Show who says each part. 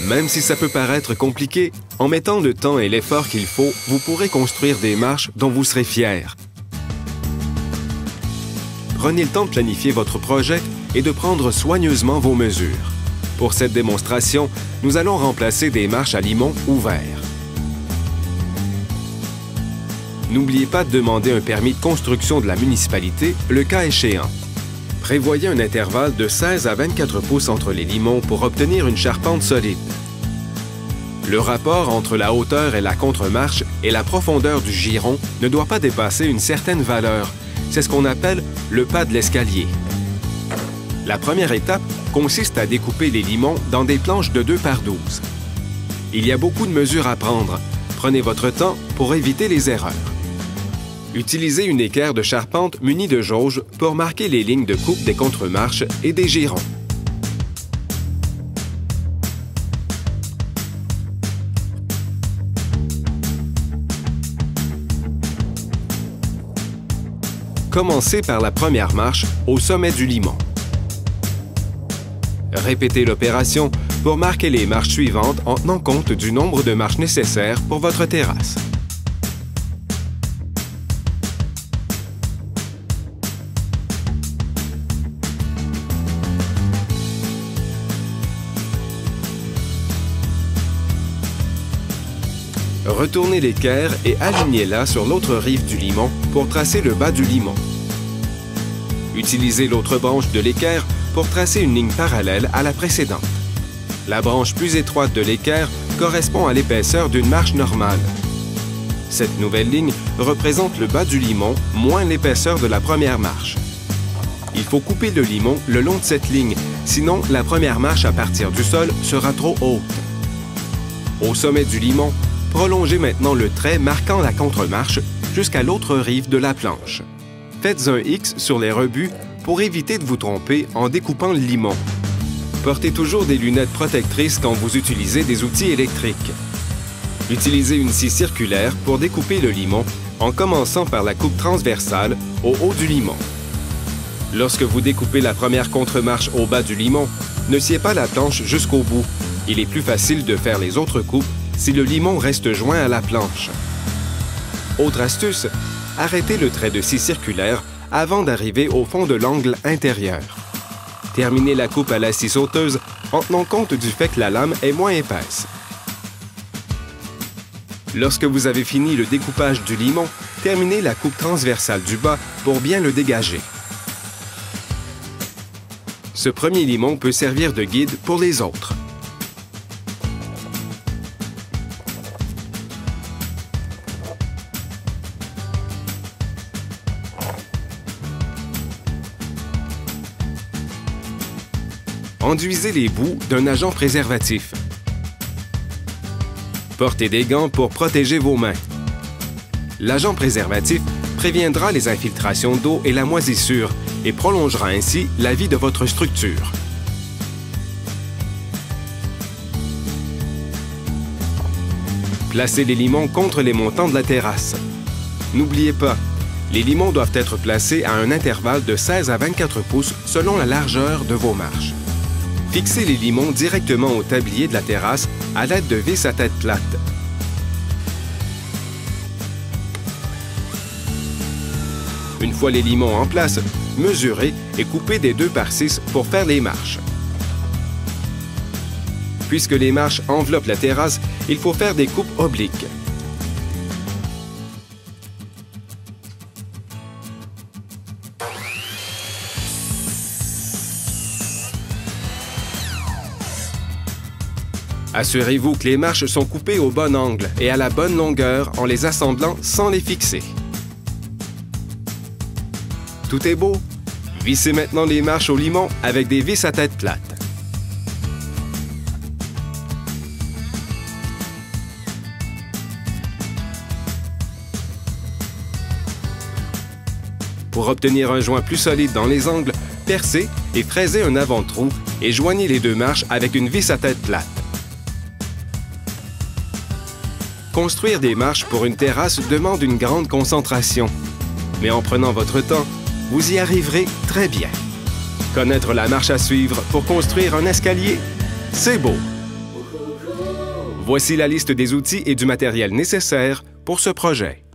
Speaker 1: Même si ça peut paraître compliqué, en mettant le temps et l'effort qu'il faut, vous pourrez construire des marches dont vous serez fiers. Prenez le temps de planifier votre projet et de prendre soigneusement vos mesures. Pour cette démonstration, nous allons remplacer des marches à limon ouverts. N'oubliez pas de demander un permis de construction de la municipalité, le cas échéant. Prévoyez un intervalle de 16 à 24 pouces entre les limons pour obtenir une charpente solide. Le rapport entre la hauteur et la contre-marche et la profondeur du giron ne doit pas dépasser une certaine valeur. C'est ce qu'on appelle le pas de l'escalier. La première étape consiste à découper les limons dans des planches de 2 par 12. Il y a beaucoup de mesures à prendre. Prenez votre temps pour éviter les erreurs. Utilisez une équerre de charpente munie de jauge pour marquer les lignes de coupe des contre-marches et des girons. Commencez par la première marche au sommet du limon. Répétez l'opération pour marquer les marches suivantes en tenant compte du nombre de marches nécessaires pour votre terrasse. Retournez l'équerre et alignez-la sur l'autre rive du limon pour tracer le bas du limon. Utilisez l'autre branche de l'équerre pour tracer une ligne parallèle à la précédente. La branche plus étroite de l'équerre correspond à l'épaisseur d'une marche normale. Cette nouvelle ligne représente le bas du limon moins l'épaisseur de la première marche. Il faut couper le limon le long de cette ligne, sinon la première marche à partir du sol sera trop haute. Au sommet du limon, prolongez maintenant le trait marquant la contre-marche jusqu'à l'autre rive de la planche. Faites un X sur les rebuts pour éviter de vous tromper en découpant le limon. Portez toujours des lunettes protectrices quand vous utilisez des outils électriques. Utilisez une scie circulaire pour découper le limon en commençant par la coupe transversale au haut du limon. Lorsque vous découpez la première contre-marche au bas du limon, ne sciez pas la planche jusqu'au bout. Il est plus facile de faire les autres coupes si le limon reste joint à la planche. Autre astuce, arrêtez le trait de scie circulaire avant d'arriver au fond de l'angle intérieur. Terminez la coupe à la scie sauteuse en tenant compte du fait que la lame est moins épaisse. Lorsque vous avez fini le découpage du limon, terminez la coupe transversale du bas pour bien le dégager. Ce premier limon peut servir de guide pour les autres. Enduisez les bouts d'un agent préservatif. Portez des gants pour protéger vos mains. L'agent préservatif préviendra les infiltrations d'eau et la moisissure et prolongera ainsi la vie de votre structure. Placez les limons contre les montants de la terrasse. N'oubliez pas, les limons doivent être placés à un intervalle de 16 à 24 pouces selon la largeur de vos marches. Fixez les limons directement au tablier de la terrasse à l'aide de vis à tête plate. Une fois les limons en place, mesurez et coupez des 2 par 6 pour faire les marches. Puisque les marches enveloppent la terrasse, il faut faire des coupes obliques. Assurez-vous que les marches sont coupées au bon angle et à la bonne longueur en les assemblant sans les fixer. Tout est beau? Vissez maintenant les marches au limon avec des vis à tête plate. Pour obtenir un joint plus solide dans les angles, percez et fraisez un avant-trou et joignez les 2 marches avec une vis à tête plate. Construire des marches pour une terrasse demande une grande concentration. Mais en prenant votre temps, vous y arriverez très bien. Connaître la marche à suivre pour construire un escalier, c'est beau! Voici la liste des outils et du matériel nécessaires pour ce projet.